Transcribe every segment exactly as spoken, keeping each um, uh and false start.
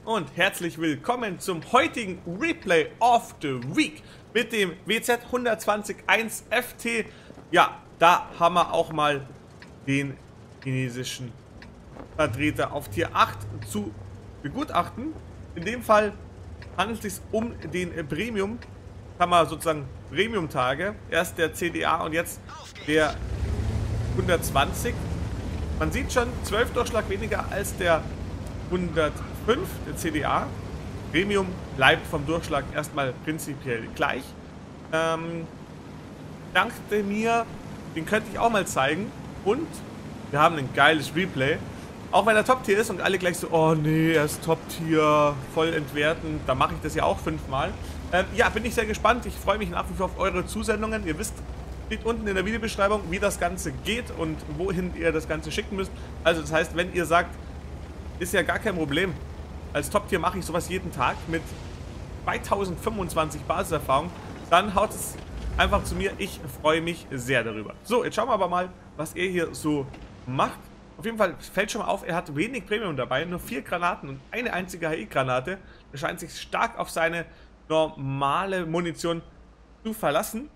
und herzlich willkommen zum heutigen Replay of the Week mit dem W Z hundertzwanzig eins F T. Ja, da haben wir auch mal den chinesischen Vertreter auf Tier acht zu begutachten. In dem Fall handelt es sich um den Premium, haben wir sozusagen Premium-Tage. Erst der C D A und jetzt der hundertzwanzig. Man sieht schon, zwölf Durchschlag weniger als der hundertfünf, der C D A. Premium bleibt vom Durchschlag erstmal prinzipiell gleich. Ähm, dachte mir, den könnte ich auch mal zeigen. Und wir haben ein geiles Replay. Auch wenn er Top-Tier ist und alle gleich so, oh nee, er ist Top-Tier, voll entwerten. Da mache ich das ja auch fünfmal. Ähm, ja, bin ich sehr gespannt. Ich freue mich nach wie vor auf eure Zusendungen. Ihr wisst, steht unten in der Videobeschreibung, wie das Ganze geht und wohin ihr das Ganze schicken müsst. Also das heißt, wenn ihr sagt, ist ja gar kein Problem. Als Top-Tier mache ich sowas jeden Tag mit zweitausendfünfundzwanzig Basiserfahrung. Dann haut es einfach zu mir. Ich freue mich sehr darüber. So, jetzt schauen wir aber mal, was er hier so macht. Auf jeden Fall fällt schon mal auf, er hat wenig Premium dabei. Nur vier Granaten und eine einzige H I-Granate. Er scheint sich stark auf seine normale Munition zu verlassen.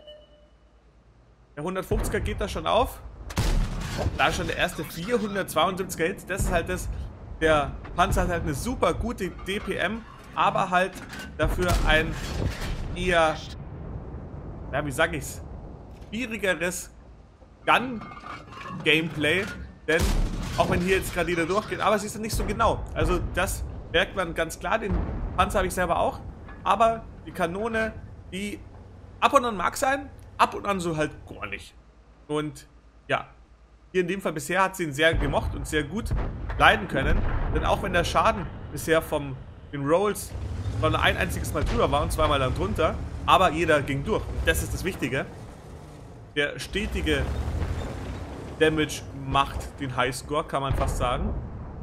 Der hundertfünfziger geht da schon auf. Da ist schon der erste vierhundertzweiundsiebziger Hit. Das ist halt das. Der Panzer hat halt eine super gute D P M, aber halt dafür ein eher, ja, wie sag ich's, schwierigeres Gun-Gameplay. Denn auch wenn hier jetzt gerade jeder durchgeht, aber es ist nicht so genau. Also das merkt man ganz klar. Den Panzer habe ich selber auch. Aber die Kanone, die ab und an mag sein, ab und an so halt gar nicht. Und ja, hier in dem Fall bisher hat sie ihn sehr gemocht und sehr gut leiden können. Denn auch wenn der Schaden bisher vom den Rolls nur ein einziges Mal drüber war und zweimal dann drunter, aber jeder ging durch. Und das ist das Wichtige. Der stetige Damage macht den Highscore, kann man fast sagen.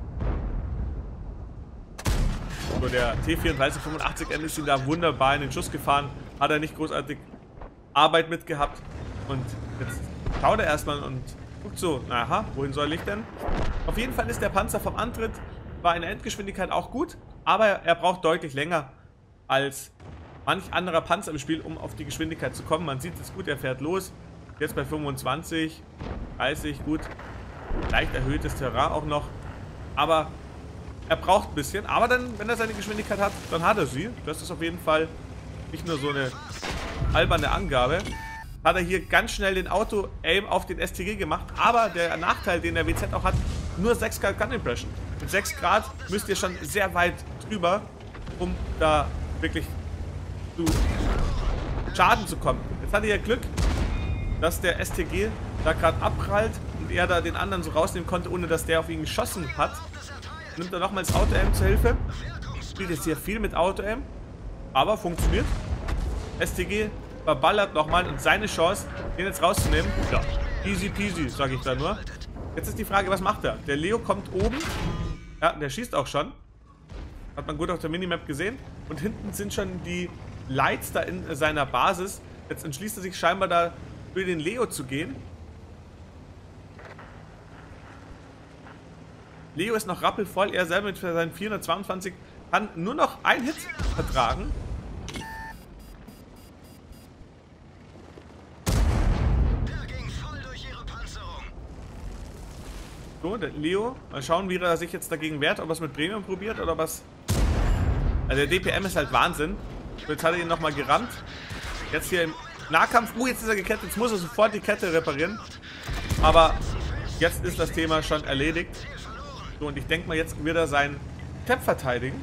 So, der T vierunddreißig fünfundachtzig M ist ihm da wunderbar in den Schuss gefahren. Hat er nicht großartig Arbeit mitgehabt. Und jetzt schaut er erstmal und guckt so, aha, wohin soll ich denn? Auf jeden Fall ist der Panzer vom Antritt, war in der Endgeschwindigkeit auch gut, aber er braucht deutlich länger als manch anderer Panzer im Spiel, um auf die Geschwindigkeit zu kommen. Man sieht es gut, er fährt los. Jetzt bei fünfundzwanzig, dreißig, gut. Leicht erhöhtes Terrain auch noch. Aber er braucht ein bisschen. Aber dann, wenn er seine Geschwindigkeit hat, dann hat er sie. Das ist auf jeden Fall nicht nur so eine alberne Angabe. Hat er hier ganz schnell den Auto-Aim auf den S T G gemacht. Aber der Nachteil, den der W Z auch hat, nur sechs Grad Gun Impression. Mit sechs Grad müsst ihr schon sehr weit drüber, um da wirklich zu Schaden zu kommen. Jetzt hat er ja Glück, dass der S T G da gerade abprallt und er da den anderen so rausnehmen konnte, ohne dass der auf ihn geschossen hat. Nimmt er nochmals Auto-Aim zur Hilfe. Spielt jetzt hier viel mit Auto-Aim, aber funktioniert. S T G verballert nochmal und seine Chance, den jetzt rauszunehmen, ja, easy peasy, sage ich da nur. Jetzt ist die Frage, was macht er? Der Leo kommt oben, ja, der schießt auch schon. Hat man gut auf der Minimap gesehen. Und hinten sind schon die Lights da in seiner Basis. Jetzt entschließt er sich scheinbar da für den Leo zu gehen. Leo ist noch rappelvoll, er selber mit seinen vierhundertzweiundzwanzig kann nur noch einen Hit vertragen. So, der Leo, mal schauen, wie er sich jetzt dagegen wehrt, ob er es mit Premium probiert oder was. Also der D P M ist halt Wahnsinn. Jetzt hat er ihn nochmal gerammt. Jetzt hier im Nahkampf. Uh, jetzt ist er gekettet. Jetzt muss er sofort die Kette reparieren. Aber jetzt ist das Thema schon erledigt. So, und ich denke mal, jetzt wird er seinen Tap verteidigen.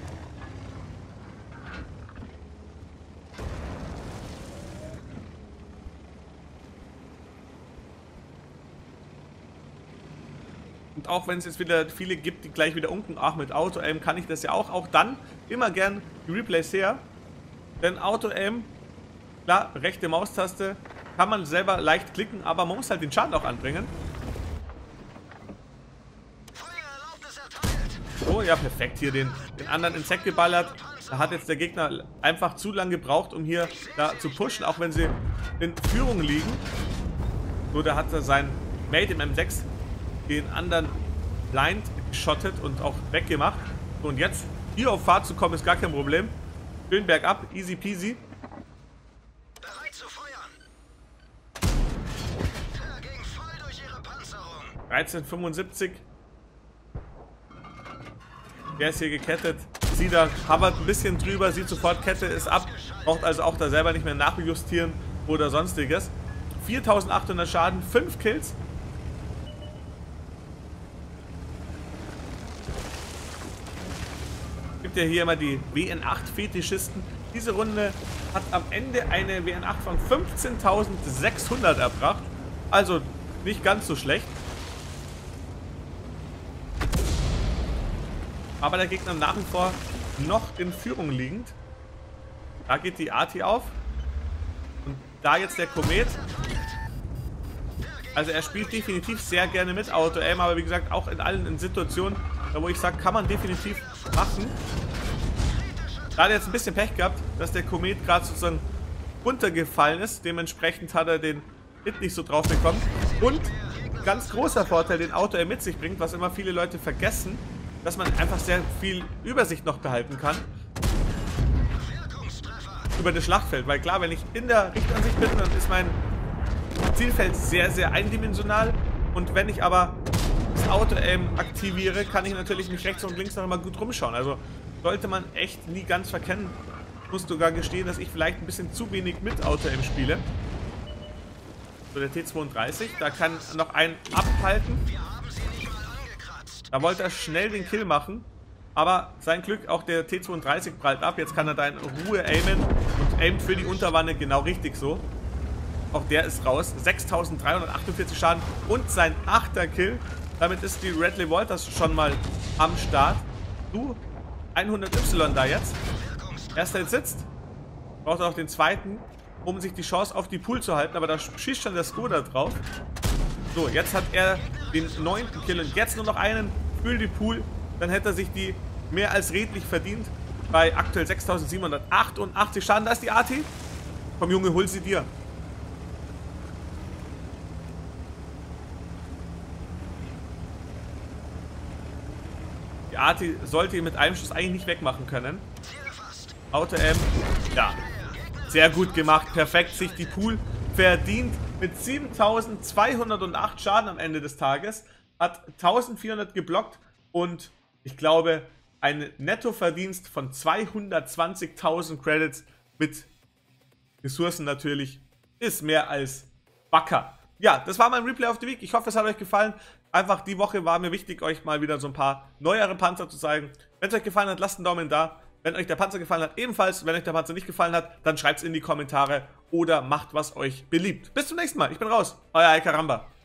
Und auch wenn es jetzt wieder viele gibt, die gleich wieder unken, ach, mit Auto-Aim kann ich das ja auch. Auch dann immer gern die Replays her. Denn Auto-Aim, klar, rechte Maustaste, kann man selber leicht klicken, aber man muss halt den Schaden auch anbringen. Oh ja, perfekt, hier den, den anderen ins Heck geballert. Da hat jetzt der Gegner einfach zu lange gebraucht, um hier da zu pushen, auch wenn sie in Führung liegen. So, da hat er sein Mate im M sechs den anderen blind geschottet und auch weggemacht. So, und jetzt hier auf Fahrt zu kommen, ist gar kein Problem. Schön bergab, easy peasy. Bereit zu feuern. Der ging voll durch ihre Panzerung. dreizehn fünfundsiebzig. Der ist hier gekettet. Sie da hovert ein bisschen drüber, sieht sofort, Kette ist ab. Braucht also auch da selber nicht mehr nachjustieren oder sonstiges. viertausendachthundert Schaden, fünf Kills. Gibt ja hier immer die W N acht Fetischisten. Diese Runde hat am Ende eine W N acht von fünfzehntausendsechshundert erbracht. Also nicht ganz so schlecht. Aber der Gegner nach wie vor noch in Führung liegend. Da geht die Arti auf. Und da jetzt der Komet. Also er spielt definitiv sehr gerne mit Auto-Aim, aber wie gesagt auch in allen in Situationen, da wo ich sage, kann man definitiv machen. Da hat er jetzt ein bisschen Pech gehabt, dass der Komet gerade sozusagen runtergefallen ist. Dementsprechend hat er den Hit nicht so drauf bekommen. Und ganz großer Vorteil, den Auto-Aim mit sich bringt, was immer viele Leute vergessen, dass man einfach sehr viel Übersicht noch behalten kann über das Schlachtfeld. Weil klar, wenn ich in der Richtansicht bin, dann ist mein Zielfeld sehr, sehr eindimensional. Und wenn ich aber das Auto-Aim aktiviere, kann ich natürlich mich rechts und links noch immer gut rumschauen. Also sollte man echt nie ganz verkennen. Ich muss sogar gestehen, dass ich vielleicht ein bisschen zu wenig mit Auto-Aim spiele. So, der T zweiunddreißig, da kann noch einen abhalten. Da wollte er schnell den Kill machen, aber sein Glück, auch der T zweiunddreißig prallt ab. Jetzt kann er da in Ruhe aimen und aimt für die Unterwanne genau richtig so. Auch der ist raus. sechstausenddreihundertachtundvierzig Schaden und sein achter Kill. Damit ist die Radley Walters schon mal am Start. Du, hundert Y da jetzt. Erster jetzt sitzt. Braucht auch den zweiten, um sich die Chance auf die Pool zu halten, aber da schießt schon der Skoda drauf. So, jetzt hat er den neunten Kill und jetzt nur noch einen für die Pool. Dann hätte er sich die mehr als redlich verdient. Bei aktuell sechstausendsiebenhundertachtundachtzig Schaden. Da ist die Arti. Komm Junge, hol sie dir. Die Arti sollte ihn mit einem Schuss eigentlich nicht wegmachen können. Auto-M. Ja. Sehr gut gemacht. Perfekt. Sich die Pool verdient. Mit siebentausendzweihundertacht Schaden am Ende des Tages, hat eintausendvierhundert geblockt und ich glaube, ein Nettoverdienst von zweihundertzwanzigtausend Credits mit Ressourcen natürlich ist mehr als Backer. Ja, das war mein Replay of the Week. Ich hoffe, es hat euch gefallen. Einfach die Woche war mir wichtig, euch mal wieder so ein paar neuere Panzer zu zeigen. Wenn es euch gefallen hat, lasst einen Daumen da. Wenn euch der Panzer gefallen hat, ebenfalls. Wenn euch der Panzer nicht gefallen hat, dann schreibt es in die Kommentare oder macht, was euch beliebt. Bis zum nächsten Mal. Ich bin raus. Euer Alcaramba.